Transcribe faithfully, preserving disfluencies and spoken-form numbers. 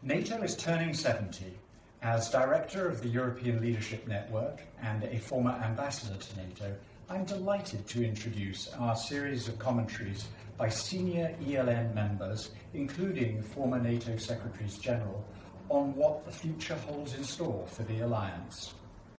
NATO is turning seventy. As Director of the European Leadership Network and a former ambassador to NATO, I'm delighted to introduce our series of commentaries by senior E L N members, including former NATO Secretaries General, on what the future holds in store for the alliance.